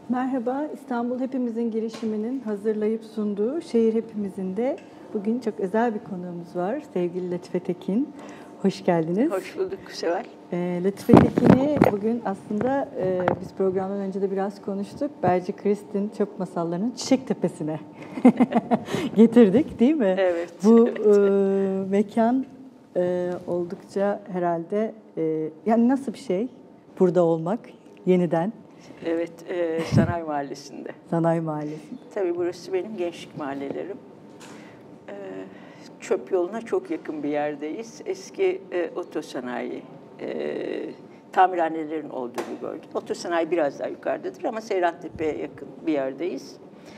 Merhaba, İstanbul Hepimizin girişiminin hazırlayıp sunduğu Şehir Hepimizin de bugün çok özel bir konuğumuz var. Sevgili Latife Tekin, hoş geldiniz. Hoş bulduk Seval. Latife Tekin'i bugün aslında biz programdan önce de biraz konuştuk. Berce Kristin Çöp Masalları'nın Çiçektepe'sine getirdik değil mi? Evet. Bu evet. mekan oldukça herhalde yani nasıl bir şey burada olmak yeniden? Evet, Sanayi Mahallesi'nde. Sanayi Mahallesi'nde. Tabii burası benim gençlik mahallelerim. Çöp yoluna çok yakın bir yerdeyiz. Eski otosanayi, tamirhanelerin olduğu bir bölge. Otosanayi biraz daha yukarıdadır ama Seyrantepe'ye yakın bir yerdeyiz.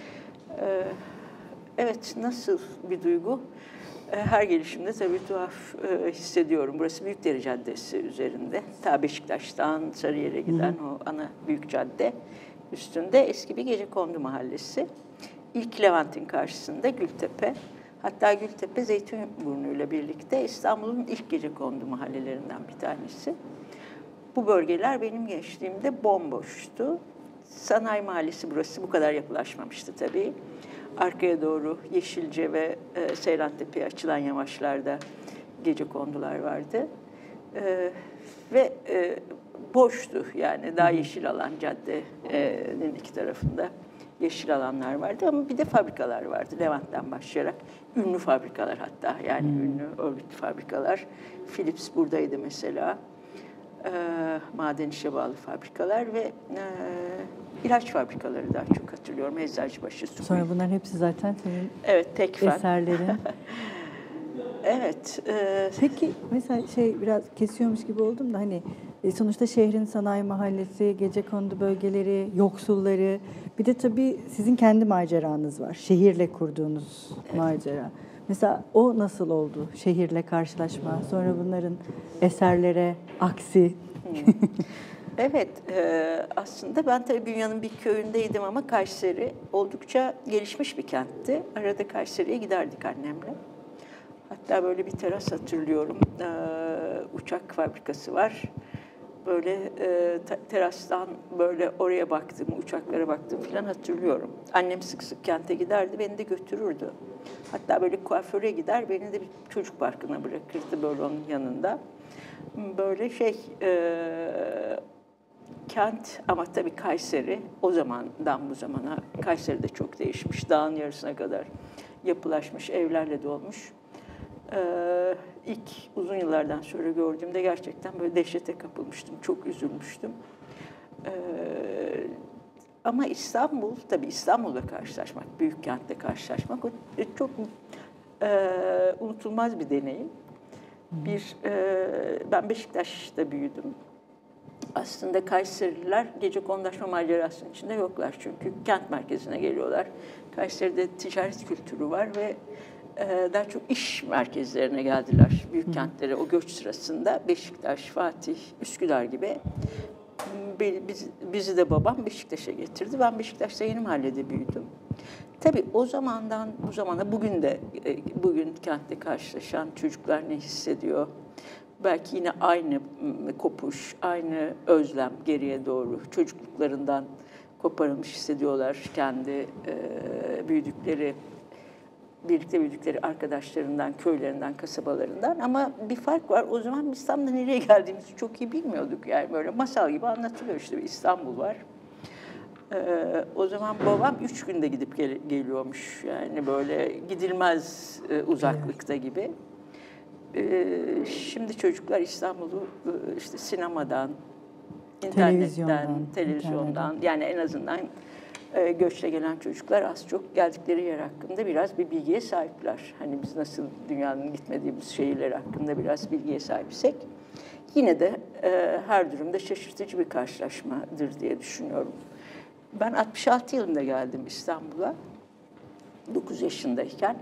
Evet, nasıl bir duygu? Her gelişimde tabii tuhaf hissediyorum. Burası Büyükdere Caddesi üzerinde. Ta Beşiktaş'tan Sarıyer'e giden o ana büyük cadde üstünde eski bir gecekondu mahallesi. İlk Levent'in karşısında Gültepe. Hatta Gültepe Zeytinburnu ile birlikte İstanbul'un ilk gecekondu mahallelerinden bir tanesi. Bu bölgeler benim gençliğimde bomboştu. Sanayi Mahallesi burası bu kadar yapılaşmamıştı tabii. Arkaya doğru Yeşilce ve Seyrantepe'ye açılan yamaçlarda gecekondular vardı. Ve boştu yani daha yeşil alan caddenin iki tarafında yeşil alanlar vardı ama bir de fabrikalar vardı Levent'ten başlayarak. Ünlü fabrikalar hatta yani ünlü örgütlü fabrikalar. Philips buradaydı mesela. Maden işe bağlı fabrikalar ve ilaç fabrikaları daha çok hatırlıyorum. Eczacıbaşı, Sukuy. Sonra bunların hepsi zaten senin Tekfen. eserlerin. Evet. Peki mesela biraz kesiyormuş gibi oldum da hani sonuçta şehrin sanayi mahallesi, gecekondu bölgeleri, yoksulları, bir de tabii sizin kendi maceranız var. Şehirle kurduğunuz macera. Mesela o nasıl oldu? Şehirle karşılaşma, sonra bunların eserlere aksi. Evet, aslında ben tabii Bünya'nın bir köyündeydim ama Kayseri oldukça gelişmiş bir kentti. Arada Kayseri'ye giderdik annemle. Hatta böyle bir teras hatırlıyorum. Uçak fabrikası var. Böyle terastan böyle oraya baktım, uçaklara baktım falan hatırlıyorum. Annem sık sık kente giderdi, beni de götürürdü. Hatta böyle kuaföre gider, beni de bir çocuk parkına bırakırdı böyle onun yanında. Böyle kent ama tabii Kayseri o zamandan bu zamana Kayseri'de çok değişmiş. Dağın yarısına kadar yapılaşmış, evlerle dolmuş. İlk uzun yıllardan sonra gördüğümde gerçekten böyle dehşete kapılmıştım, çok üzülmüştüm. Ama İstanbul, tabii İstanbul'la karşılaşmak, büyük kentle karşılaşmak çok unutulmaz bir deneyim. Ben Beşiktaş'ta büyüdüm. Aslında Kayserililer gecekondulaşma macerasının içinde yoklar çünkü kent merkezine geliyorlar. Kayseri'de ticaret kültürü var ve daha çok iş merkezlerine geldiler büyük kentlere. O göç sırasında Beşiktaş, Fatih, Üsküdar gibi. Bizi de babam Beşiktaş'a getirdi. Ben Beşiktaş'ta Yeni Mahalle'de büyüdüm. Tabii o zamandan bu zamana bugün kentte karşılaşan çocuklar ne hissediyor? Belki yine aynı kopuş, aynı özlem geriye doğru çocukluklarından koparılmış hissediyorlar kendi birlikte büyüdükleri arkadaşlarından, köylerinden, kasabalarından. Ama bir fark var. O zaman biz tam da nereye geldiğimizi çok iyi bilmiyorduk. Yani böyle masal gibi anlatılıyor işte bir İstanbul var. O zaman babam 3 günde gidip geliyormuş. Yani böyle gidilmez uzaklıkta gibi. Şimdi çocuklar İstanbul'u işte sinemadan, internetten, televizyondan yani en azından göçle gelen çocuklar az çok geldikleri yer hakkında biraz bir bilgiye sahipler. Hani biz nasıl dünyanın gitmediğimiz şehirler hakkında biraz bilgiye sahipsek yine de her durumda şaşırtıcı bir karşılaşmadır diye düşünüyorum. Ben 66 yılında geldim İstanbul'a, 9 yaşındayken.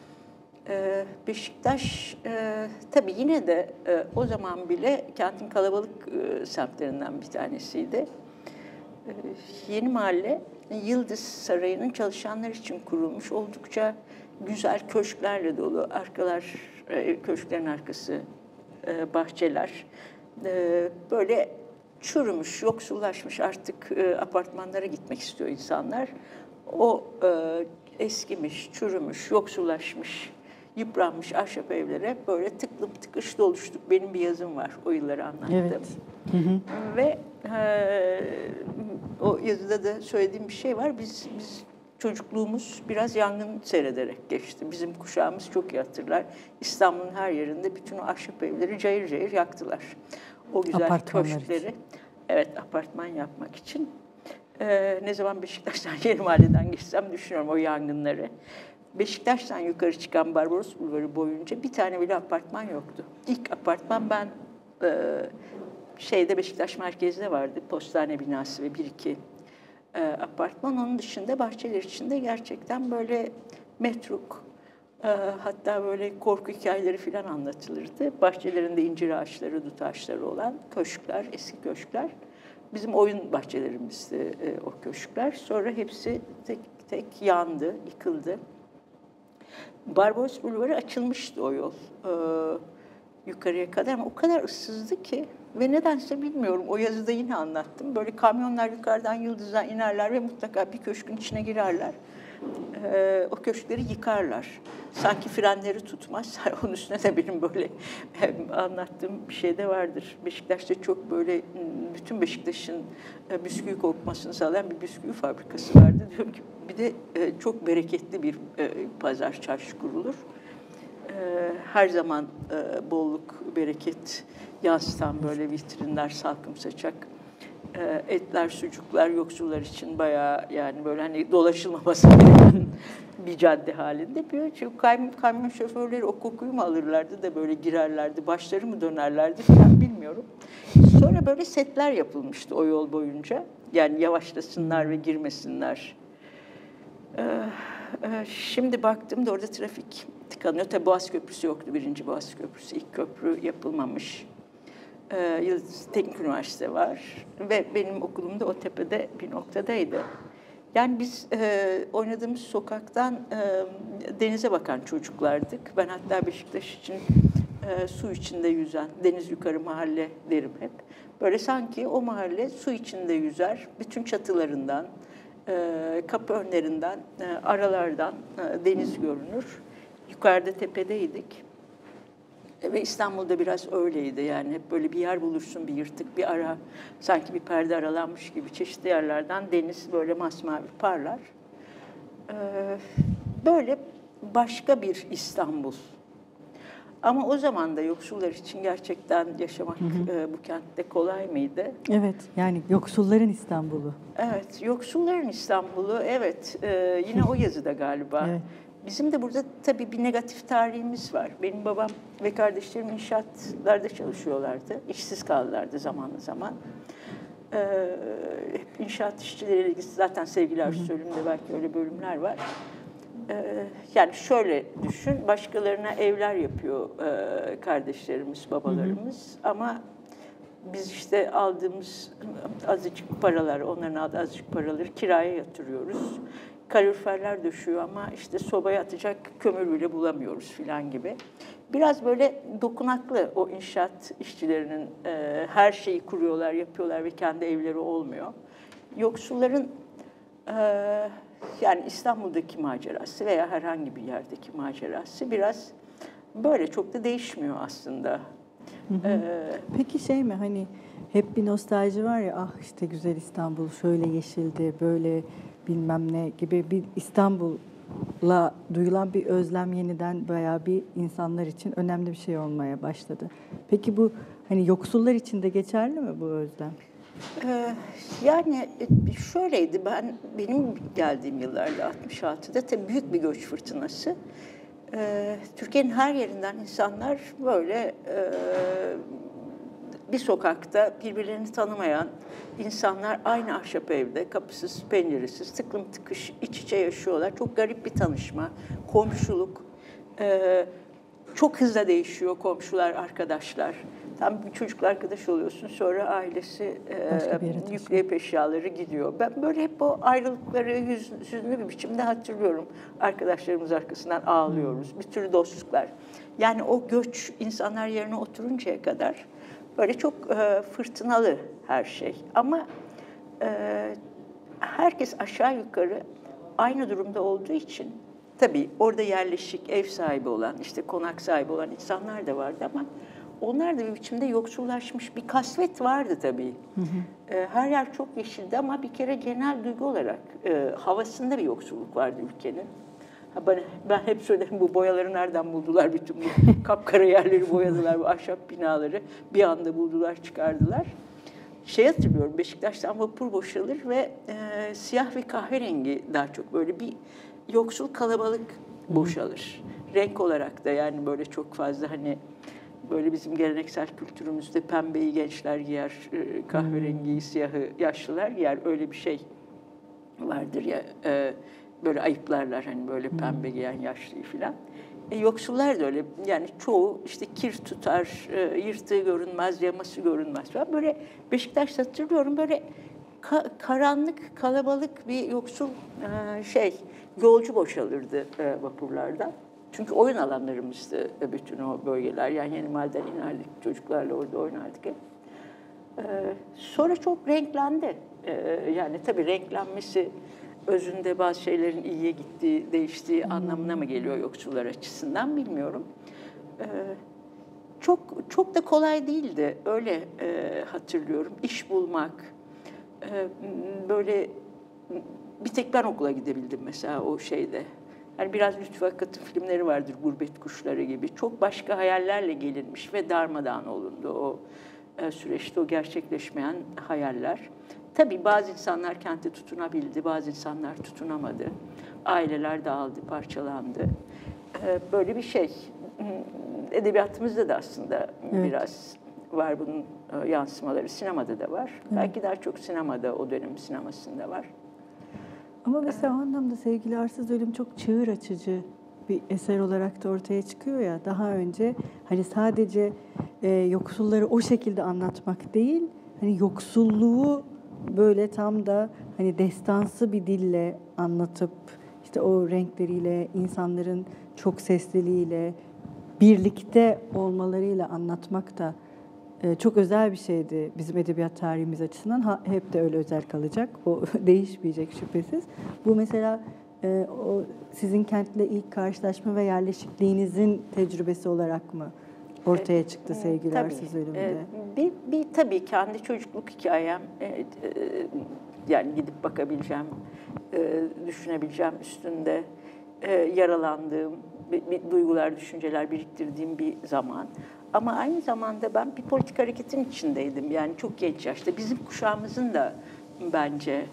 Beşiktaş tabii yine de o zaman bile kentin kalabalık semtlerinden bir tanesiydi. Yeni Mahalle Yıldız Sarayı'nın çalışanlar için kurulmuş oldukça güzel köşklerle dolu. Köşklerin arkası bahçeler. Böyle çürümüş, yoksullaşmış, artık apartmanlara gitmek istiyor insanlar. O eskimiş, çürümüş, yoksullaşmış, yıpranmış ahşap evlere böyle tıklım tıkış doluştuk. Benim bir yazım var, o yılları anlattım. Evet. Hı hı. Ve o yazıda da söylediğim bir şey var. Biz çocukluğumuz biraz yangın seyrederek geçti. Bizim kuşağımız çok iyi hatırlar. İstanbul'un her yerinde bütün o ahşap evleri cayır cayır yaktılar. O güzel Apartmanlar köşkleri. için. Evet, apartman yapmak için. Ne zaman Beşiktaş'tan Yeni Mahalle'den geçsem düşünüyorum o yangınları. Beşiktaş'tan yukarı çıkan Barbaros Bulvarı boyunca bir tane bile apartman yoktu. İlk apartman ben Beşiktaş merkezde vardı. Postane binası ve bir iki apartman. Onun dışında bahçeler içinde gerçekten böyle metruk, hatta böyle korku hikayeleri falan anlatılırdı. Bahçelerinde incir ağaçları, dut ağaçları olan köşkler, eski köşkler. Bizim oyun bahçelerimizdi o köşkler. Sonra hepsi tek tek yandı, yıkıldı. Barbaros Bulvarı açılmıştı o yol yukarıya kadar ama o kadar ıssızdı ki ve nedense bilmiyorum, o yazıda yine anlattım. Böyle kamyonlar yukarıdan Yıldız'dan inerler ve mutlaka bir köşkün içine girerler. O köşkleri yıkarlar. Sanki frenleri tutmaz. Onun üstüne de benim böyle anlattığım bir şey de vardır. Beşiktaş'ta çok böyle bütün Beşiktaş'ın bisküvi kokmasını sağlayan bir bisküvi fabrikası vardı. Diyorum ki bir de çok bereketli bir pazar, çarşı kurulur. Her zaman bolluk, bereket yansıtan böyle vitrinler, salkım saçak. Etler, sucuklar yoksullar için bayağı yani böyle hani dolaşılmaması gereken bir cadde halinde. Çünkü kamyon şoförleri o kokuyu mu alırlardı da böyle girerlerdi, başları mı dönerlerdi falan bilmiyorum. Sonra böyle setler yapılmıştı o yol boyunca. Yani yavaşlasınlar ve girmesinler. Şimdi baktığımda orada trafik tıkanıyor. Tabii Boğaz Köprüsü yoktu, birinci Boğaz Köprüsü. İlk köprü yapılmamış. Yıldız Teknik Üniversite var ve benim okulum da o tepede bir noktadaydı. Yani biz oynadığımız sokaktan denize bakan çocuklardık. Ben hatta Beşiktaş için su içinde yüzen, deniz yukarı mahalle derim hep. Böyle sanki o mahalle su içinde yüzer, bütün çatılarından, kapı önlerinden, aralardan deniz görünür. Yukarıda tepedeydik. Ve İstanbul'da biraz öyleydi yani hep böyle bir yer bulursun, bir yırtık, bir ara, sanki bir perde aralanmış gibi çeşitli yerlerden deniz böyle masmavi parlar. Böyle başka bir İstanbul. Ama o zaman da yoksullar için gerçekten yaşamak bu kentte kolay mıydı? Evet, yani yoksulların İstanbul'u. Evet, yoksulların İstanbul'u, evet. Yine o yazıda galiba. Evet. Bizim de burada tabii bir negatif tarihimiz var. Benim babam ve kardeşlerim inşaatlarda çalışıyorlardı. İşsiz kaldılardı zaman zaman. Hep inşaat işçileriyle ilgili zaten Sevgili Arzu Ölüm'de belki öyle bölümler var. Yani şöyle düşün, başkalarına evler yapıyor kardeşlerimiz, babalarımız. Ama biz işte aldığımız azıcık paralar, onların aldığı azıcık paraları kiraya yatırıyoruz. Kaloriferler döşüyor ama işte sobaya atacak kömür bile bulamıyoruz filan gibi. Biraz böyle dokunaklı o inşaat işçilerinin her şeyi kuruyorlar, yapıyorlar ve kendi evleri olmuyor. Yoksulların yani İstanbul'daki macerası veya herhangi bir yerdeki macerası biraz böyle çok da değişmiyor aslında. Peki şey mi hani hep bir nostalji var ya, ah işte güzel İstanbul şöyle yeşildi, böyle bilmem ne gibi bir İstanbul'a duyulan bir özlem yeniden bayağı bir insanlar için önemli bir şey olmaya başladı. Peki bu hani yoksullar için de geçerli mi bu özlem? Yani şöyleydi, benim geldiğim yıllarda 66'da tabii büyük bir göç fırtınası. Türkiye'nin her yerinden insanlar böyle bir sokakta birbirlerini tanımayan insanlar aynı ahşap evde, kapısız, penceresiz, tıklım tıkış iç içe yaşıyorlar. Çok garip bir tanışma, komşuluk. Çok hızlı değişiyor komşular, arkadaşlar. Tam bir çocukla arkadaş oluyorsun, sonra ailesi Başka bir yere taşınıyor. yükleyip eşyaları gidiyor. Ben böyle hep o ayrılıkları hüzünlü bir biçimde hatırlıyorum. Arkadaşlarımız arkasından ağlıyoruz, bir türlü dostluklar. Yani o göç insanlar yerine oturuncaya kadar böyle çok fırtınalı her şey. Ama herkes aşağı yukarı aynı durumda olduğu için, tabii orada yerleşik, ev sahibi olan, işte konak sahibi olan insanlar da vardı ama onlar da bir biçimde yoksullaşmış, bir kasvet vardı tabii. Her yer çok yeşildi ama bir kere genel duygu olarak havasında bir yoksulluk vardı ülkenin. Ben hep söylerim, bu boyaları nereden buldular, bütün bu kapkara yerleri boyadılar, bu ahşap binaları bir anda buldular, çıkardılar. Hatırlıyorum, Beşiktaş'tan vapur boşalır ve siyah ve kahverengi daha çok böyle bir yoksul kalabalık boşalır. Renk olarak da yani böyle çok fazla hani böyle bizim geleneksel kültürümüzde pembeyi gençler giyer, kahverengiyi, siyahı yaşlılar giyer. Öyle bir şey vardır ya, böyle ayıplarlar hani böyle pembe giyen yaşlıyı filan. Yoksullar da öyle, yani çoğu işte kir tutar, yırtığı görünmez, yaması görünmez falan. Böyle Beşiktaş'ta hatırlıyorum, böyle karanlık, kalabalık bir yoksul yolcu boşalırdı vapurlardan. Çünkü oyun alanlarımızdı bütün o bölgeler. Yani Yeni Mahalle'den inerdik, çocuklarla orada oynardık hep. Sonra çok renklendi. Yani tabii renklenmesi özünde bazı şeylerin iyiye gittiği, değiştiği anlamına mı geliyor yoksullar açısından bilmiyorum. Çok da kolay değildi. Öyle hatırlıyorum. İş bulmak, böyle bir tek ben okula gidebildim mesela o şeyde. Yani biraz Lütfü Akat'ın filmleri vardır, Gurbet Kuşları gibi. Çok başka hayallerle gelinmiş ve darmadağın olundu o süreçte, o gerçekleşmeyen hayaller. Tabii bazı insanlar kente tutunabildi, bazı insanlar tutunamadı. Aileler dağıldı, parçalandı. Böyle bir şey. Edebiyatımızda da aslında biraz var bunun yansımaları. Sinemada da var. Belki daha çok sinemada, o dönem sinemasında var. Ama mesela o anlamda Sevgili Arsız Ölüm çok çığır açıcı bir eser olarak da ortaya çıkıyor ya. Daha önce hani sadece yoksulları o şekilde anlatmak değil, hani yoksulluğu böyle tam da hani destansı bir dille anlatıp işte o renkleriyle, insanların çok sesliliğiyle, birlikte olmalarıyla anlatmak da çok özel bir şeydi bizim edebiyat tarihimiz açısından. Hep de öyle özel kalacak. O değişmeyecek şüphesiz. Bu mesela o sizin kentle ilk karşılaşma ve yerleşikliğinizin tecrübesi olarak mı ortaya çıktı Sevgili Arsız Ölüm'de? Tabii kendi çocukluk hikayem, yani gidip bakabileceğim, düşünebileceğim üstünde yaralandığım, bir duygular, düşünceler biriktirdiğim bir zaman. Ama aynı zamanda ben bir politik hareketin içindeydim. Yani çok genç yaşta. Bizim kuşağımızın da bence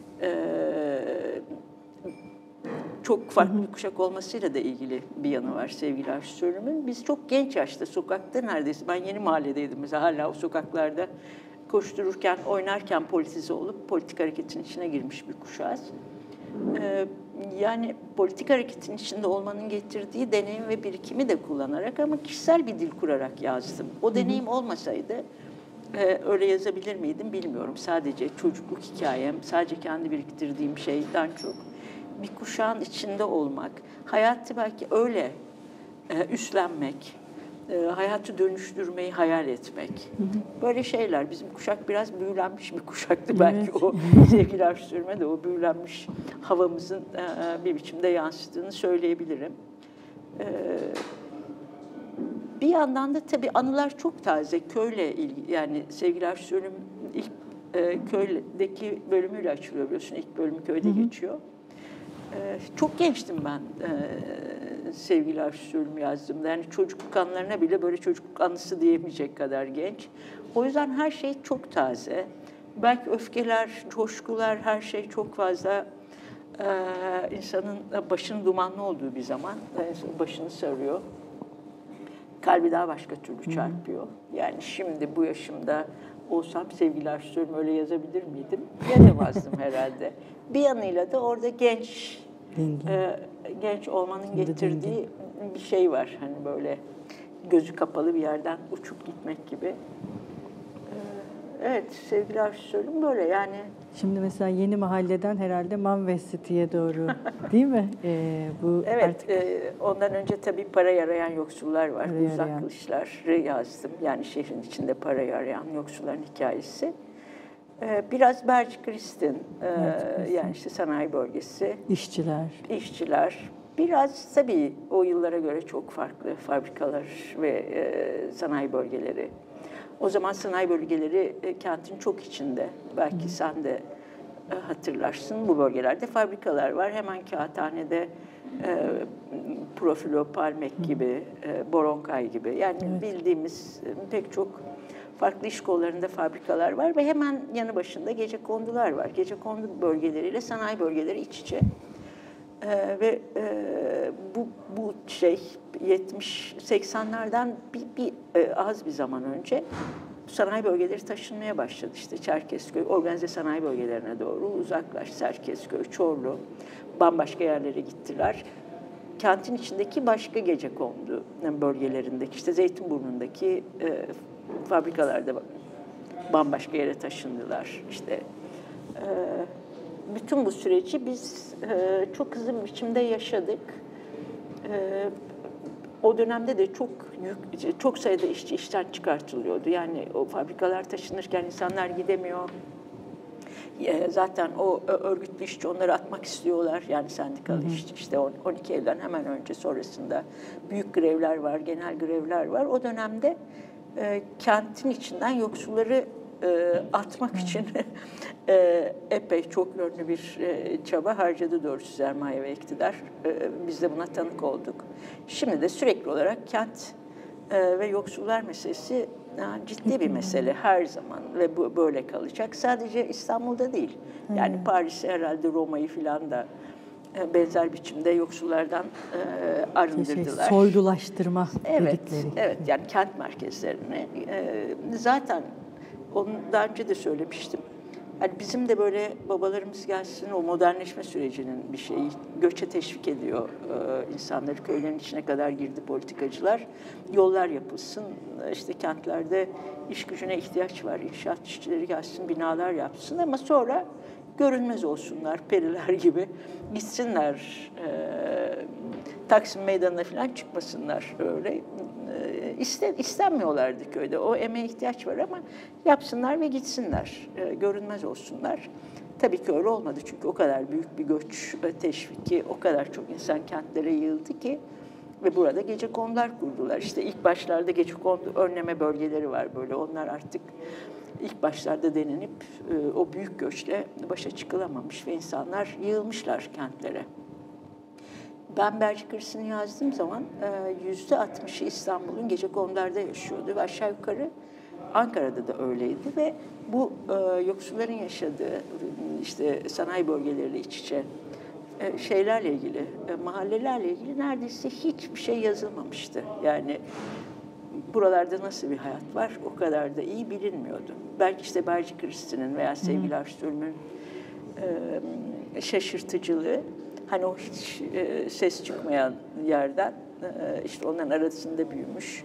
çok farklı bir kuşak olmasıyla da ilgili bir yanı var Sevgili Arsız Ölüm'ün. Biz çok genç yaşta sokakta neredeyse, ben Yeni Mahalle'deydim mesela, hala o sokaklarda koştururken, oynarken politize olup politik hareketin içine girmiş bir kuşağız. Yani politik hareketin içinde olmanın getirdiği deneyim ve birikimi de kullanarak ama kişisel bir dil kurarak yazdım. O deneyim olmasaydı öyle yazabilir miydim bilmiyorum. Sadece çocukluk hikayem, sadece kendi biriktirdiğim şeyden çok bir kuşağın içinde olmak, hayatı belki öyle üstlenmek, hayatı dönüştürmeyi hayal etmek. Böyle şeyler. Bizim kuşak biraz büyülenmiş bir kuşaktı belki. O Sevgili Arsız Ölüm'e de o büyülenmiş havamızın bir biçimde yansıttığını söyleyebilirim. Bir yandan da tabii anılar çok taze. Köyle ilgili, yani Sevgili Arsız Ölüm ilk köydeki bölümüyle açılıyor biliyorsun. İlk bölümü köyde geçiyor. Çok gençtim ben Sevgili Arsız Ölüm yazdığımda. Yani çocukluk anılarına bile böyle çocukluk anısı diyemeyecek kadar genç. O yüzden her şey çok taze. Belki öfkeler, coşkular, her şey çok fazla insanın başının dumanlı olduğu bir zaman başını sarıyor. Kalbi daha başka türlü çarpıyor. Yani şimdi bu yaşımda olsam Sevgili Arsız Ölüm öyle yazabilir miydim? Yazamazdım herhalde. Bir yanıyla da orada genç olmanın getirdiği bir şey var. Hani böyle gözü kapalı bir yerden uçup gitmek gibi. Evet, sevgili Arzu söyleyeyim böyle yani. Şimdi mesela Yeni Mahalle'den herhalde Manves City'ye doğru değil mi? Bu Evet, artık ondan önce tabii para yarayan yoksullar var. Para Uzak yarayan. Kılıçlar'ı yazdım. Yani şehrin içinde para yarayan yoksulların hikayesi. Biraz Berci Kristin, yani işte sanayi bölgesi, işçiler. Biraz tabii o yıllara göre çok farklı fabrikalar ve sanayi bölgeleri. O zaman sanayi bölgeleri kentin çok içinde. Belki sen de hatırlarsın. Bu bölgelerde fabrikalar var. Hemen Kağıthane'de Profilo, Palmek gibi, Boronkay gibi. Yani bildiğimiz pek çok farklı iş kollarında fabrikalar var ve hemen yanı başında gecekondular var. Gecekondu bölgeleriyle sanayi bölgeleri iç içe. Ve bu şey 70-80'lerden az bir zaman önce sanayi bölgeleri taşınmaya başladı. İşte Çerkezköy, organize sanayi bölgelerine doğru uzaklaş, Çerkezköy, Çorlu, bambaşka yerlere gittiler. Kentin içindeki başka gecekondu bölgelerindeki, işte Zeytinburnu'ndaki fabrikalarda bambaşka yere taşındılar. İşte bütün bu süreci biz çok hızlı bir biçimde yaşadık. O dönemde de çok sayıda işçi işten çıkartılıyordu. Yani o fabrikalar taşınırken insanlar gidemiyor. Zaten o örgütlü işçi onları atmak istiyorlar. Yani sendikalı işçi. İşte 12 Eylül'den hemen önce sonrasında büyük grevler var, genel grevler var. O dönemde kentin içinden yoksulları atmak için epey çok yönlü bir çaba harcadı doğrusu sermaye ve iktidar. Biz de buna tanık olduk. Şimdi de sürekli olarak kent ve yoksullar meselesi ciddi bir mesele her zaman ve bu böyle kalacak. Sadece İstanbul'da değil. Yani Paris'i herhalde Roma'yı filan da benzer biçimde yoksullardan arındırdılar. Soylulaştırma dedikleri. Evet, yani kent merkezlerini. Zaten onu daha önce de söylemiştim. Yani bizim de böyle babalarımız gelsin o modernleşme sürecinin bir şeyi, göçe teşvik ediyor insanları. Köylerin içine kadar girdi politikacılar. Yollar yapılsın, işte kentlerde iş gücüne ihtiyaç var, inşaat işçileri gelsin, binalar yapsın ama sonra görünmez olsunlar, periler gibi gitsinler, Taksim Meydanı'na falan çıkmasınlar öyle. İstenmiyorlardı köyde. O emeğe ihtiyaç var ama yapsınlar ve gitsinler, görünmez olsunlar. Tabii ki öyle olmadı çünkü o kadar büyük bir göç teşviki, o kadar çok insan kentlere yığıldı ki ve burada gecekondular kurdular. İşte ilk başlarda gecekondu önleme bölgeleri var böyle. Onlar artık ilk başlarda denenip o büyük göçle başa çıkılamamış ve insanlar yığılmışlar kentlere. Ben Berci Kristin'i yazdığım zaman %60'ı İstanbul'un gecekondularda yaşıyordu ve aşağı yukarı Ankara'da da öyleydi ve bu yoksulların yaşadığı işte sanayi bölgeleriyle iç içe şeylerle ilgili, mahallelerle ilgili neredeyse hiçbir şey yazılmamıştı. Yani buralarda nasıl bir hayat var o kadar da iyi bilinmiyordu. Belki işte Berci Kristin'in veya Sevgili Arştürm'ün şaşırtıcılığı, hani o hiç ses çıkmayan yerden işte onların arasında büyümüş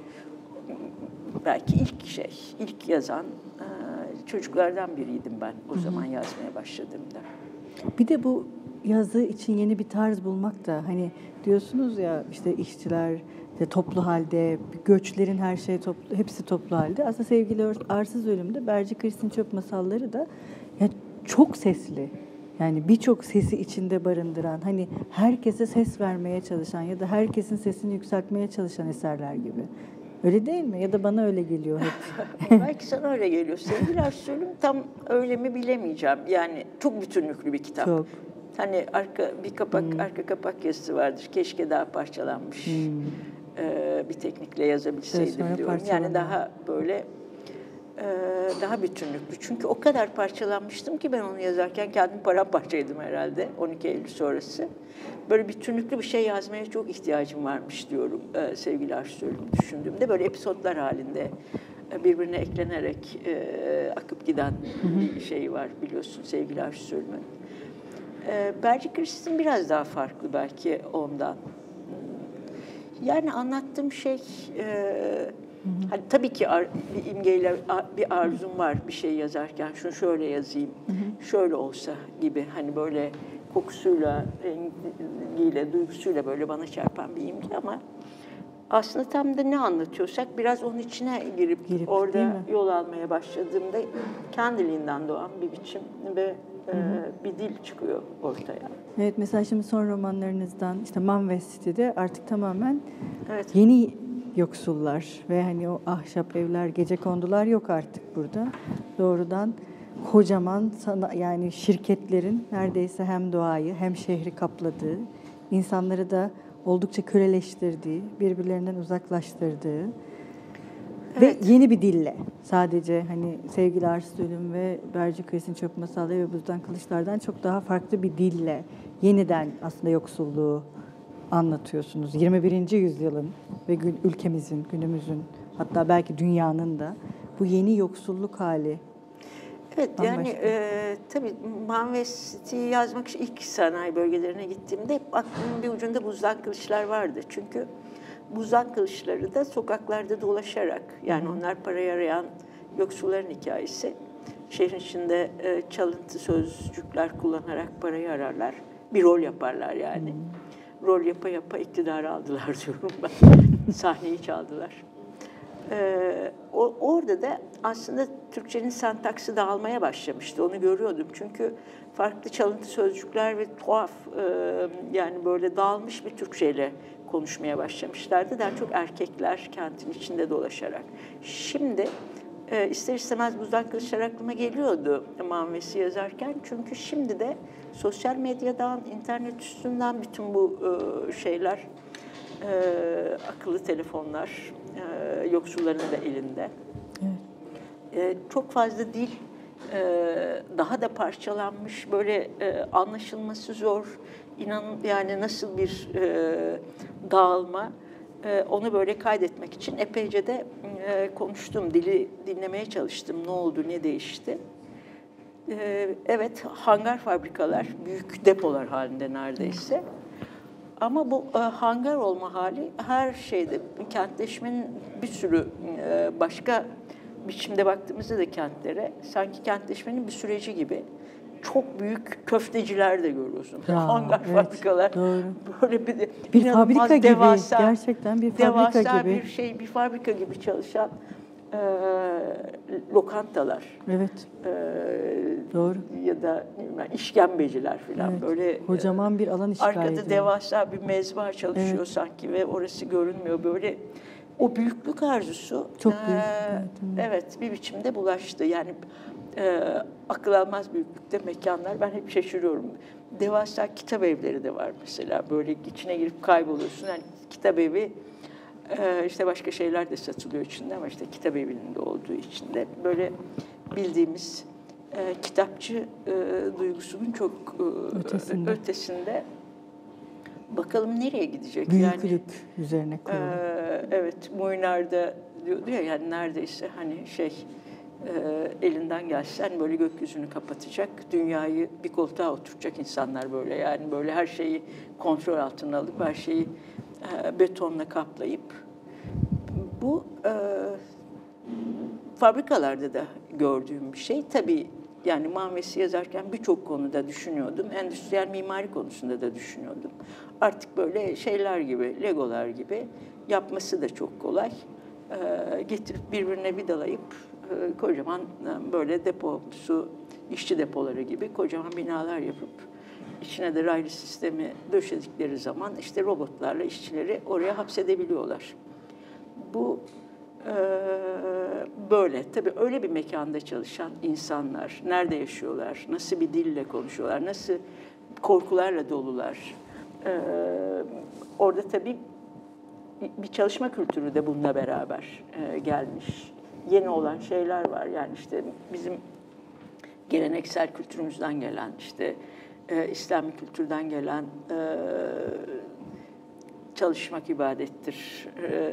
belki ilk yazan çocuklardan biriydim ben o zaman yazmaya başladığımda. Bir de bu yazı için yeni bir tarz bulmak da hani diyorsunuz ya işte işçiler de toplu halde, göçlerin her şey toplu, hepsi toplu halde. Aslında Sevgili Arsız Ölüm'de Berci Kristin Çöp Masalları da ya çok sesli. Yani birçok sesi içinde barındıran, hani herkese ses vermeye çalışan ya da herkesin sesini yükseltmeye çalışan eserler gibi. Öyle değil mi? Ya da bana öyle geliyor hep. Belki sana öyle geliyor. Sevgili Arsız Ölüm tam öyle mi bilemeyeceğim. Yani çok bütünlüklü bir kitap. Çok. Hani arka kapak yazısı vardır. Keşke daha parçalanmış bir teknikle yazabilseydim diyorum. Yani daha böyle daha bütünlüklü. Çünkü o kadar parçalanmıştım ki ben onu yazarken kendim paramparçaydım herhalde 12 Eylül sonrası. Böyle bütünlüklü bir şey yazmaya çok ihtiyacım varmış diyorum Sevgili Arsız Ölüm'ü düşündüğümde. Böyle episodlar halinde birbirine eklenerek akıp giden bir şey var biliyorsun Sevgili Arsız Ölüm'ün. Berci Kristin biraz daha farklı belki ondan. Yani anlattığım şey, hani tabii ki bir imgeyle bir arzum var bir şey yazarken, şunu şöyle yazayım, şöyle olsa gibi, hani böyle kokusuyla, rengiyle, duygusuyla böyle bana çarpan bir imge ama aslında tam da ne anlatıyorsak biraz onun içine girip orada yol almaya başladığımda kendiliğinden doğan bir biçim ve bir dil çıkıyor ortaya. Evet, mesela şimdi son romanlarınızdan işte Manves City'de artık tamamen Evet. yeni yoksullar ve hani o ahşap evler, gecekondular yok artık burada. Doğrudan kocaman yani şirketlerin neredeyse hem doğayı hem şehri kapladığı, insanları da oldukça köleleştirdiği, birbirlerinden uzaklaştırdığı Evet. ve yeni bir dille, sadece hani Sevgili Arsız Ölüm ve Berce Kıyısı'nın Çöp Masalları ve Buzdan Kılıçlardan çok daha farklı bir dille yeniden aslında yoksulluğu anlatıyorsunuz. 21. yüzyılın ve ülkemizin, günümüzün, hatta belki dünyanın da bu yeni yoksulluk hali. Evet, yani tabii Manves City'yi yazmak için ilk sanayi bölgelerine gittiğimde hep aklımın bir ucunda Buzdan Kılıçlar vardı. Çünkü Buzdan Kılıçları da sokaklarda dolaşarak, yani onlar parayı arayan yoksulların hikayesi. Şehrin içinde çalıntı sözcükler kullanarak parayı ararlar. Bir rol yaparlar yani. Rol yapa yapa iktidarı aldılar diyorum ben. Sahneyi çaldılar. Orada da aslında Türkçenin sentaksı dağılmaya başlamıştı. Onu görüyordum. Çünkü farklı çalıntı sözcükler ve tuhaf, yani böyle dağılmış bir Türkçeyle konuşmaya başlamışlardı. Daha çok erkekler kentin içinde dolaşarak. Şimdi ister istemez Buzdan Kılıçlar aklıma geliyordu Manves'i yazarken. Çünkü şimdi de sosyal medyadan, internet üstünden bütün bu şeyler, akıllı telefonlar, yoksulların da elinde. Evet. Çok fazla dil, daha da parçalanmış, böyle anlaşılması zor, yani nasıl bir dağılma, onu böyle kaydetmek için epeyce de konuştum, dili dinlemeye çalıştım, ne oldu, ne değişti. Evet, hangar fabrikalar, büyük depolar halinde neredeyse. Ama bu hangar olma hali her şeyde, kentleşmenin bir sürü başka biçimde baktığımızda da kentlere, sanki kentleşmenin bir süreci gibi çok büyük köfteciler de görüyorsun. Ya, hangar evet, fabrikalar, doğru. böyle bir fabrika gibi, devasa, gerçekten bir fabrika devasa gibi. bir fabrika gibi çalışan lokantalar. Evet. Doğru. Ya da işkembeciler falan, evet, böyle kocaman bir alan işgal ediyor. Arkada devasa bir mezba çalışıyor, evet, sanki ve orası görünmüyor. Böyle o büyüklük arzusu çok büyük. Evet, bir biçimde bulaştı. Yani akıl almaz büyüklükte mekanlar. Ben hep şaşırıyorum. Devasa kitap evleri de var mesela. Böyle içine girip kayboluyorsun. Yani kitap evi, işte başka şeyler de satılıyor içinde ama işte kitap evinin de olduğu içinde böyle bildiğimiz kitapçı duygusunun çok ötesinde. Bakalım nereye gidecek? Büyüklük yani, üzerine kurulu. Evet, Moynar'da diyordu ya, yani neredeyse hani elinden gelsen böyle gökyüzünü kapatacak, dünyayı bir koltuğa oturtacak insanlar böyle, yani böyle her şeyi kontrol altına alıp her şeyi betonla kaplayıp, bu fabrikalarda da gördüğüm bir şey. Tabii yani Manves'i yazarken birçok konuda düşünüyordum. Endüstriyel mimari konusunda da düşünüyordum. Artık böyle şeyler gibi, legolar gibi yapması da çok kolay. Getirip birbirine vidalayıp kocaman böyle deposu, işçi depoları gibi kocaman binalar yapıp içine de raylı sistemi döşedikleri zaman işte robotlarla işçileri oraya hapsedebiliyorlar. Bu böyle. Tabii öyle bir mekanda çalışan insanlar nerede yaşıyorlar, nasıl bir dille konuşuyorlar, nasıl korkularla dolular. Orada tabii bir çalışma kültürü de bununla beraber gelmiş. Yeni olan şeyler var. Yani işte bizim geleneksel kültürümüzden gelen, işte İslami kültürden gelen çalışmak ibadettir.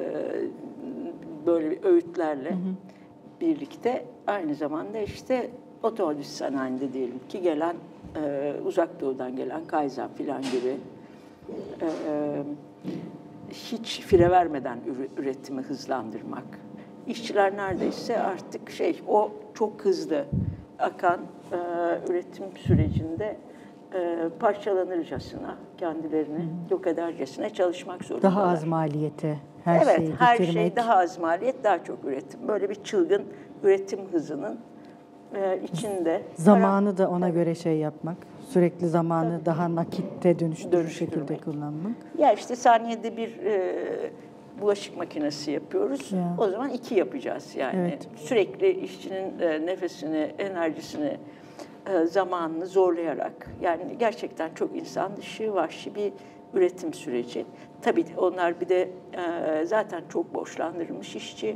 Böyle bir öğütlerle birlikte aynı zamanda işte otomobil sanayinde diyelim ki gelen, uzak doğudan gelen Kaizen filan gibi hiç fire vermeden üretimi hızlandırmak. İşçiler neredeyse artık o çok hızlı akan üretim sürecinde parçalanırcasına, kendilerini yok edercesine çalışmak zorundalar. Daha az maliyete her evet, şeyi her getirmek. şey daha az maliyet, daha çok üretim. Böyle bir çılgın üretim hızının içinde. Zamanı da ona göre yapmak. Sürekli zamanı daha nakitte dönüştürür şekilde kullanmak. Ya işte saniyede bir bulaşık makinesi yapıyoruz. Ya. O zaman 2 yapacağız yani. Evet. Sürekli işçinin nefesini, enerjisini, zamanını zorlayarak. Yani gerçekten çok insan dışı, vahşi bir üretim süreci. Tabii onlar bir de zaten çok borçlandırılmış işçi.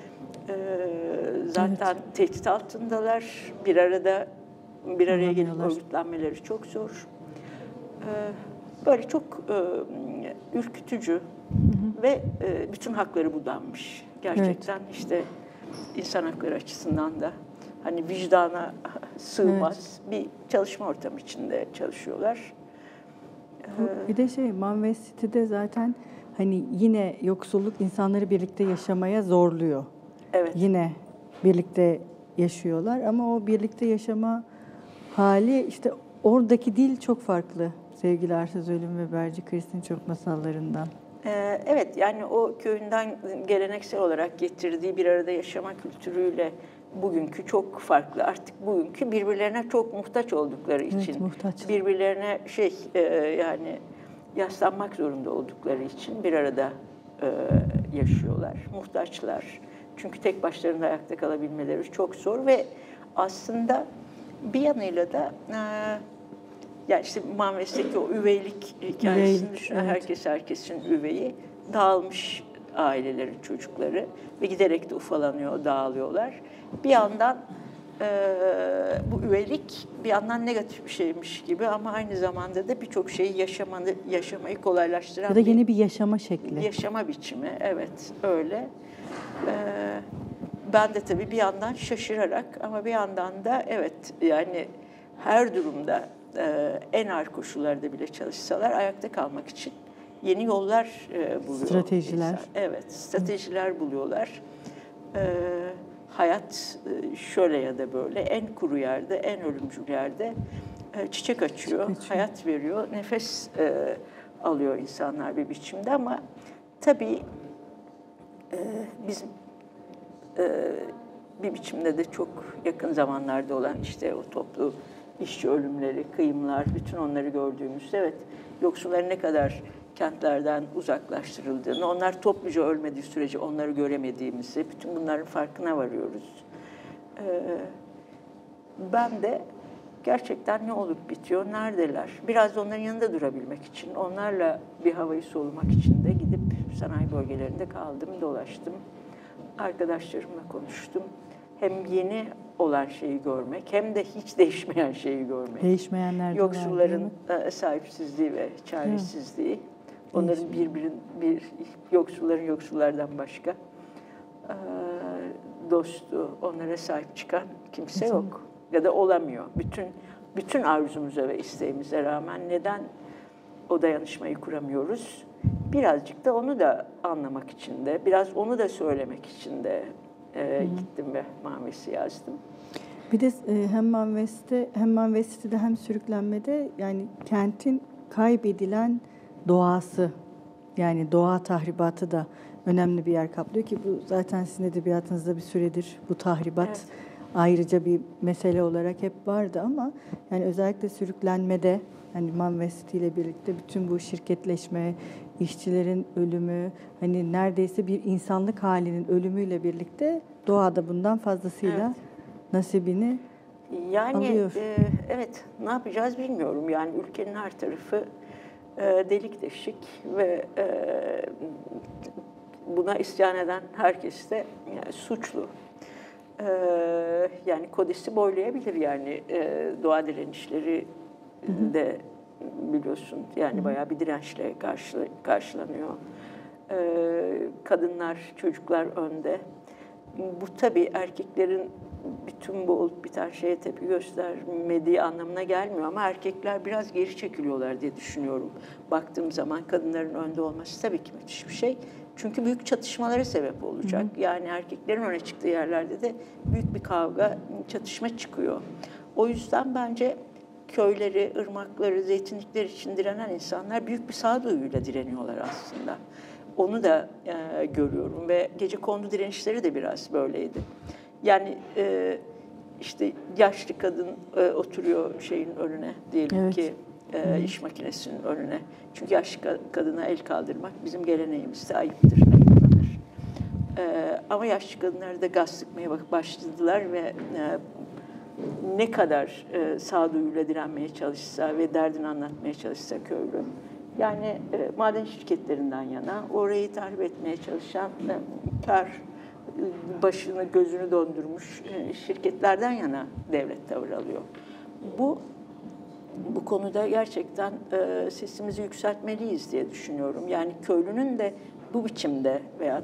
Zaten tehdit altındalar. Bir araya gelip örgütlenmeleri çok zor. Böyle çok ürkütücü ve bütün hakları budanmış. Gerçekten işte insan hakları açısından da hani vicdana sığmaz bir çalışma ortamı içinde çalışıyorlar. Bir de Manvest City'de zaten hani yine yoksulluk insanları birlikte yaşamaya zorluyor. Evet. Yine birlikte yaşıyorlar ama o birlikte yaşama hali işte oradaki dil çok farklı. Sevgili Arsız Ölüm ve Berci Kristin çok masallarından. Evet, yani o köyünden geleneksel olarak getirdiği bir arada yaşama kültürüyle bugünkü çok farklı. Artık bugünkü birbirlerine çok muhtaç oldukları için, muhtaç. birbirlerine yani yaslanmak zorunda oldukları için bir arada yaşıyorlar, muhtaçlar. Çünkü tek başlarına ayakta kalabilmeleri çok zor ve aslında bir yanıyla da yani işte Manvest'teki o üveylik hikayesini düşünün. Evet. Herkesin üveyi. Dağılmış ailelerin çocukları ve giderek de ufalanıyor, dağılıyorlar. Bir yandan bu üveylik bir yandan negatif bir şeymiş gibi ama aynı zamanda da birçok şeyi yaşamayı kolaylaştıran ya da yeni bir yaşama şekli. Yaşama biçimi, evet öyle. Ben de tabii bir yandan şaşırarak ama bir yandan da evet yani her durumda en ağır koşullarda bile çalışsalar ayakta kalmak için yeni yollar buluyor. Stratejiler. Evet, stratejiler buluyorlar. Hayat şöyle ya da böyle en kuru yerde, en ölümcül yerde çiçek açıyor, hayat veriyor, nefes alıyor insanlar bir biçimde ama tabii bizim bir biçimde de çok yakın zamanlarda olan işte o toplu işçi ölümleri, kıyımlar, bütün onları gördüğümüzde evet yoksulların ne kadar kentlerden uzaklaştırıldığını, onlar topluca ölmediği sürece onları göremediğimizi, bütün bunların farkına varıyoruz. Ben de gerçekten ne olup bitiyor, neredeler? Biraz da onların yanında durabilmek için, onlarla bir havayı solumak için de gidip sanayi bölgelerinde kaldım, dolaştım. Arkadaşlarımla konuştum. Hem yeni olan şeyi görmek hem de hiç değişmeyen şeyi görmek. Değişmeyenler de yoksulların sahipsizliği ve çaresizliği. Onların yoksulların yoksullardan başka dostu, onlara sahip çıkan kimse yok. Ya da olamıyor. Bütün arzumuza ve isteğimize rağmen neden o dayanışmayı kuramıyoruz? Birazcık da onu da anlamak için de, biraz onu da söylemek için de gittim ve Manvest'i yazdım. Bir de hem Manvest'te hem sürüklenmede yani kentin kaybedilen doğası, yani doğa tahribatı da önemli bir yer kaplıyor ki bu zaten sizin edebiyatınızda bir süredir bu tahribat ayrıca bir mesele olarak hep vardı ama yani özellikle sürüklenmede hani Manvest ile birlikte bütün bu şirketleşme, işçilerin ölümü, hani neredeyse bir insanlık halinin ölümüyle birlikte doğa da bundan fazlasıyla nasibini alıyor. Evet, ne yapacağız bilmiyorum. Yani ülkenin her tarafı delik deşik ve buna isyan eden herkes de suçlu. Yani kodesi boylayabilir yani doğa direnişleri de biliyorsun yani bayağı bir dirençle karşılanıyor. Kadınlar, çocuklar önde. Bu tabii erkeklerin bütün bu olup biten şeye tepki göstermediği anlamına gelmiyor ama erkekler biraz geri çekiliyorlar diye düşünüyorum. Baktığım zaman kadınların önde olması tabii ki müthiş bir şey. Çünkü büyük çatışmalara sebep olacak. Yani erkeklerin öne çıktığı yerlerde de büyük bir kavga, çatışma çıkıyor. O yüzden bence köyleri, ırmakları, zeytinlikler için direnen insanlar büyük bir sağduyuyla direniyorlar aslında. Onu da görüyorum ve gecekondu direnişleri de biraz böyleydi. Yani işte yaşlı kadın oturuyor şeyin önüne diyelim Evet. ki iş makinesinin önüne. Çünkü yaşlı kadına el kaldırmak bizim geleneğimizde ayıptır, ayıplanır. Ama yaşlı kadınlar da gaz sıkmaya başladılar ve ne kadar sağduyuyla direnmeye çalışsa ve derdini anlatmaya çalışsa köylü. Yani maden şirketlerinden yana, orayı tahrip etmeye çalışan kar başını gözünü döndürmüş şirketlerden yana devlet tavır alıyor. Bu konuda gerçekten sesimizi yükseltmeliyiz diye düşünüyorum. Yani köylünün de bu biçimde veya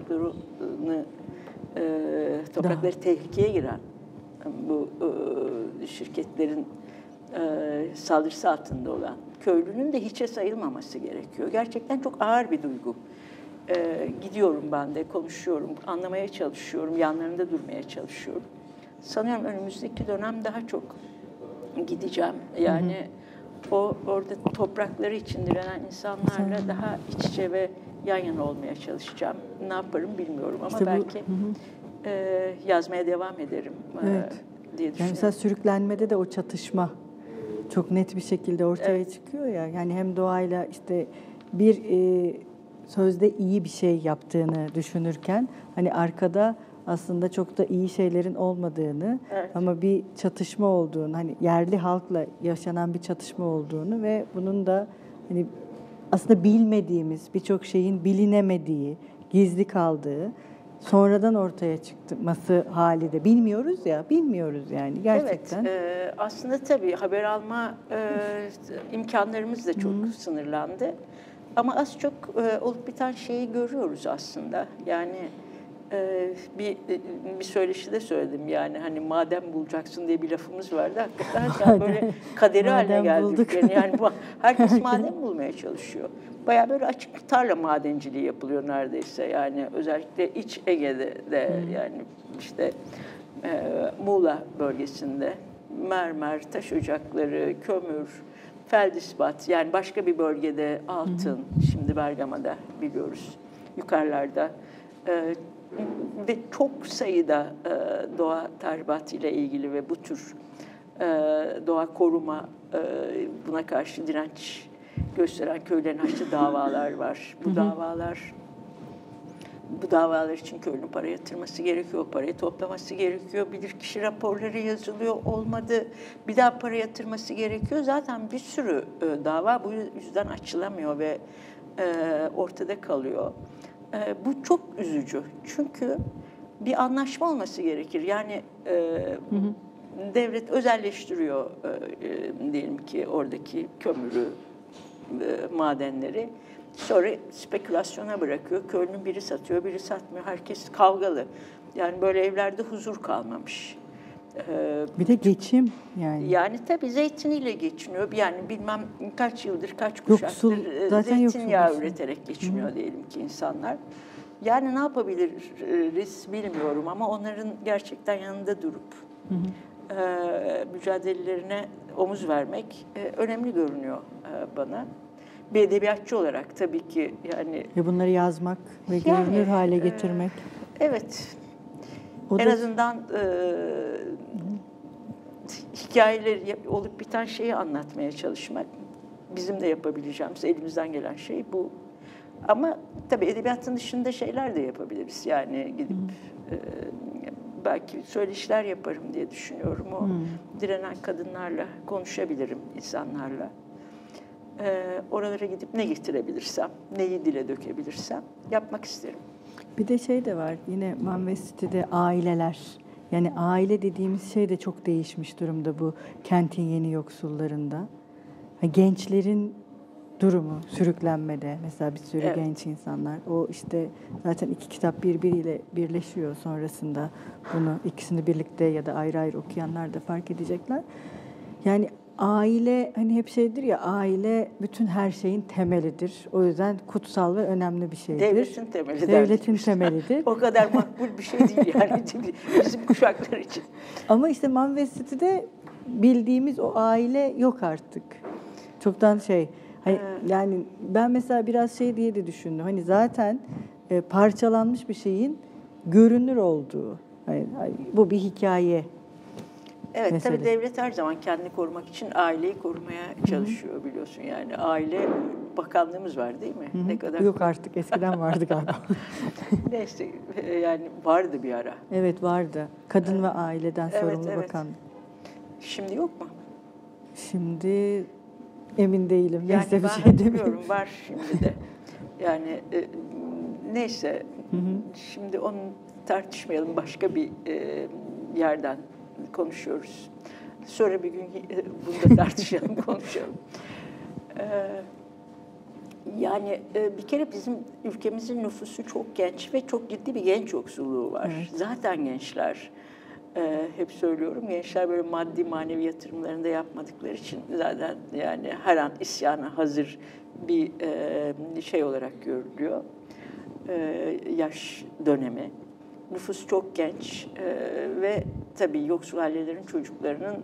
toprakları tehlikeye giren bu şirketlerin saldırısı altında olan köylünün de hiçe sayılmaması gerekiyor. Gerçekten çok ağır bir duygu. Gidiyorum ben de, konuşuyorum, anlamaya çalışıyorum, yanlarında durmaya çalışıyorum. Sanıyorum önümüzdeki dönem daha çok gideceğim. Yani orada toprakları için direnen insanlarla daha iç içe ve yan yana olmaya çalışacağım. Ne yaparım bilmiyorum ama İşte belki yazmaya devam ederim Evet. diye Yani düşünüyorum. mesela sürüklenmede de o çatışma çok net bir şekilde ortaya çıkıyor ya. Yani hem doğayla işte bir sözde iyi bir şey yaptığını düşünürken hani arkada aslında çok da iyi şeylerin olmadığını ama bir çatışma olduğunu, hani yerli halkla yaşanan bir çatışma olduğunu ve bunun da hani aslında bilmediğimiz birçok şeyin bilinemediği, gizli kaldığı, sonradan ortaya çıkması hali de bilmiyoruz yani gerçekten. Evet, aslında tabii haber alma imkanlarımız da çok sınırlandı. Ama az çok olup biten şeyi görüyoruz aslında. Yani bir söyleşide söyledim yani hani maden bulacaksın diye bir lafımız vardı. Hakikaten böyle kaderi haline geldi ülkenin. Yani herkes maden bulmaya çalışıyor. Bayağı böyle açık tarla madenciliği yapılıyor neredeyse. Yani özellikle İç Ege'de de yani işte Muğla bölgesinde mermer, taş ocakları, kömür, feldispat, yani başka bir bölgede altın, şimdi Bergama'da biliyoruz, yukarılarda ve çok sayıda doğa tahribatı ile ilgili ve bu tür doğa koruma, buna karşı direnç gösteren köylerin açtığı davalar var. Bu davalar için köylünün para yatırması gerekiyor, parayı toplaması gerekiyor. Bilirkişi raporları yazılıyor, olmadı. Bir daha para yatırması gerekiyor. Zaten bir sürü dava bu yüzden açılamıyor ve ortada kalıyor. Bu çok üzücü. Çünkü bir anlaşma olması gerekir. Yani devlet özelleştiriyor diyelim ki oradaki kömürü, madenleri. Sonra spekülasyona bırakıyor. Köylünün biri satıyor, biri satmıyor. Herkes kavgalı. Yani böyle evlerde huzur kalmamış. Bir de geçim yani. Yani tabii zeytiniyle geçiniyor. Yani bilmem kaç yıldır, kaç kuşaktır zeytinyağı üreterek geçiniyor diyelim ki insanlar. Yani ne yapabiliriz bilmiyorum ama onların gerçekten yanında durup mücadelelerine omuz vermek önemli görünüyor bana. Bir edebiyatçı olarak tabii ki yani. Ve bunları yazmak ve görünür hale getirmek. Evet. En azından hikayeleri olup biten şeyi anlatmaya çalışmak bizim de yapabileceğimiz, elimizden gelen şey bu. Ama tabii edebiyatın dışında şeyler de yapabiliriz. Yani gidip belki söyleşiler yaparım diye düşünüyorum. O direnen kadınlarla konuşabilirim, insanlarla. Oralara gidip ne getirebilirsem, neyi dile dökebilirsem yapmak isterim. Bir de şey de var yine Manvest City'de aileler. Yani aile dediğimiz şey de çok değişmiş durumda bu kentin yeni yoksullarında. Gençlerin durumu, sürüklenmede mesela bir sürü Evet. genç insanlar. O işte zaten iki kitap birbiriyle birleşiyor sonrasında. Bunu ikisini birlikte ya da ayrı ayrı okuyanlar da fark edecekler. Yani aile hani hep şeydir ya, aile bütün her şeyin temelidir. O yüzden kutsal ve önemli bir şeydir. Devletin temeli Devletin derdik biz. temelidir. O kadar makbul bir şey değil yani bizim kuşaklar için. Ama işte Manifest City'de bildiğimiz o aile yok artık. Çoktan şey. Hani yani ben mesela biraz şey diye de düşündüm. Hani zaten parçalanmış bir şeyin görünür olduğu. Hani bu bir hikaye. Evet, meselesi. tabii devlet her zaman kendini korumak için aileyi korumaya çalışıyor biliyorsun. Yani aile bakanlığımız var değil mi? Ne kadar Yok artık, eskiden vardı galiba. neyse yani vardı bir ara. Evet, vardı. Kadın ve aileden Evet, sorumlu evet. bakan. Şimdi yok mu? Şimdi emin değilim. Yani Neyse bir ben şey hatırlıyorum, demeyeyim. var şimdi de. Yani neyse, şimdi onu tartışmayalım, başka bir yerden konuşuyoruz. Sonra bir gün bunu da tartışalım, konuşalım. Yani bir kere bizim ülkemizin nüfusu çok genç ve çok ciddi bir genç yoksulluğu var. Evet. Zaten gençler, hep söylüyorum, gençler böyle maddi manevi yatırımlarını da yapmadıkları için zaten yani her an isyana hazır bir şey olarak görülüyor. Yaş dönemi. Nüfus çok genç ve tabii yoksul ailelerin çocuklarının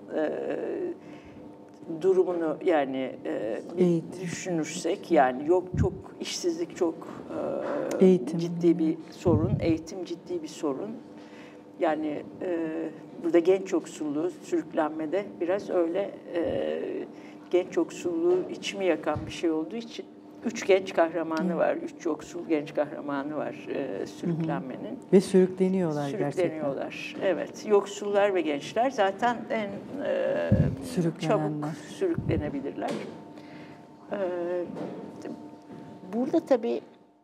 durumunu yani bir düşünürsek yani yok, çok işsizlik çok Eğitim. ciddi bir sorun, eğitim ciddi bir sorun. Yani burada genç yoksulluğu sürüklenmede biraz öyle genç yoksulluğu içimi yakan bir şey olduğu için 3 genç kahramanı var, 3 yoksul genç kahramanı var sürüklenmenin. Ve sürükleniyorlar gerçekten. Sürükleniyorlar, evet. Yoksullar ve gençler zaten en çabuk sürüklenebilirler. Burada tabii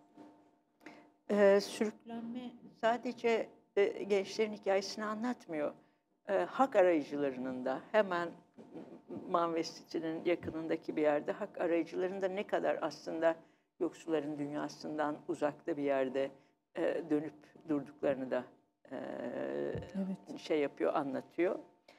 sürüklenme sadece gençlerin hikayesini anlatmıyor. Hak arayıcılarının da hemen Manifest City'nin yakınındaki bir yerde hak arayıcılarının da ne kadar aslında yoksulların dünyasından uzakta bir yerde dönüp durduklarını da şey yapıyor, anlatıyor.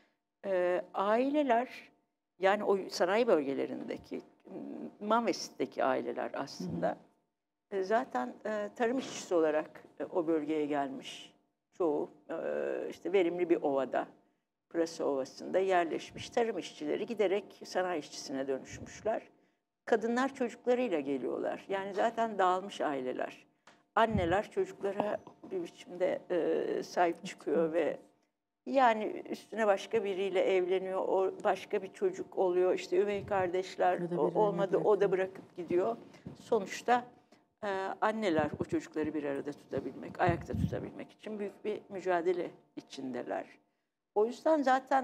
Aileler, yani o sanayi bölgelerindeki, Manifest'teki aileler aslında zaten tarım işçisi olarak o bölgeye gelmiş. Çoğu işte verimli bir ovada, Pırasa Ovası'nda yerleşmiş tarım işçileri giderek sanayi işçisine dönüşmüşler. Kadınlar çocuklarıyla geliyorlar. Yani zaten dağılmış aileler. Anneler çocuklara bir biçimde sahip çıkıyor ve yani üstüne başka biriyle evleniyor, o başka bir çocuk oluyor, işte üvey kardeşler olmadı, o da bırakıp gidiyor. Sonuçta anneler o çocukları bir arada tutabilmek, ayakta tutabilmek için büyük bir mücadele içindeler. O yüzden zaten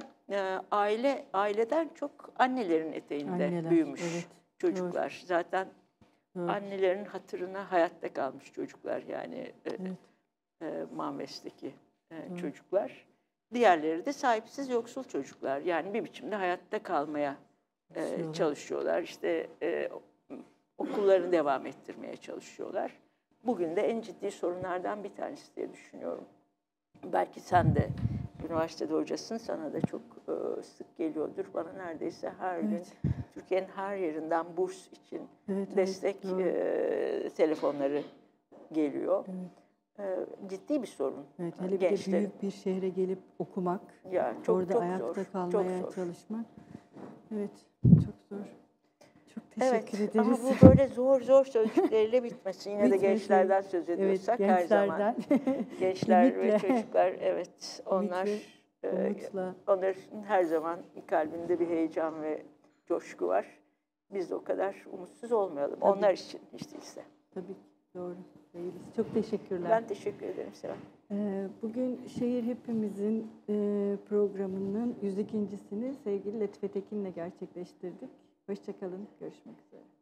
aileden çok annelerin eteğinde büyümüş çocuklar. Doğru. Zaten annelerin hatırına hayatta kalmış çocuklar yani Manifest'teki çocuklar. Diğerleri de sahipsiz yoksul çocuklar. Yani bir biçimde hayatta kalmaya çalışıyorlar. İşte okullarını devam ettirmeye çalışıyorlar. Bugün de en ciddi sorunlardan bir tanesi diye düşünüyorum. Belki sen de üniversitede hocasın, sana da çok sık geliyordur. Bana neredeyse her gün Türkiye'nin her yerinden burs için destek telefonları geliyor. Ciddi bir sorun. Evet, hele bir de büyük bir şehre gelip okumak, ya, orada ayakta kalmaya çalışmak. Evet, çok zor. Çok teşekkür ederiz. Ama bu böyle zor sözcükleriyle bitmesin. Yine de gençlerden söz ediyorsak her zaman. Gençler ve çocuklar, evet, onlar onların her zaman kalbinde bir heyecan ve coşku var. Biz de o kadar umutsuz olmayalım. Tabii. Onlar için hiç değilse. Tabii, doğru. Çok teşekkürler. Ben teşekkür ederim Seval. Bugün Şehir Hepimizin programının 102.sini sevgili Latife Tekin'le gerçekleştirdik. Hoşça kalın, görüşmek üzere.